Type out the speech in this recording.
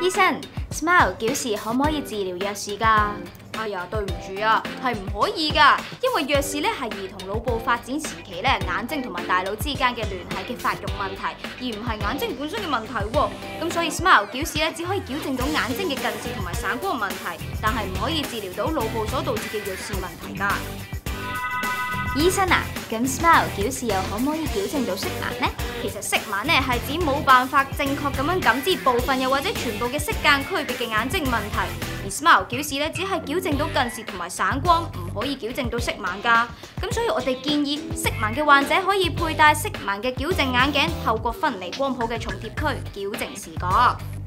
醫生 ，Smile 矯視可唔可以治療弱視㗎？ 哎呀，對唔住啊，係唔可以㗎，因為弱視咧係兒童腦部發展時期咧眼睛同埋大腦之間嘅聯繫嘅發育問題，而唔係眼睛本身嘅問題喎。咁所以 Smile 矯視咧只可以矯正到眼睛嘅近視同埋散光問題，但係唔可以治療到腦部所導致嘅弱視問題㗎。 醫生啊，咁 Smile 矯視又可唔可以矯正到色盲呢？ 其實色盲咧係指冇辦法正確咁樣感知部分又或者全部嘅色間區別嘅眼睛問題，而 Smile 矯視咧只係矯正到近視同埋散光，唔可以矯正到色盲㗎。咁所以我哋建議色盲嘅患者可以佩戴色盲嘅矯正眼鏡，透過分離光譜嘅重貼區矯正視覺。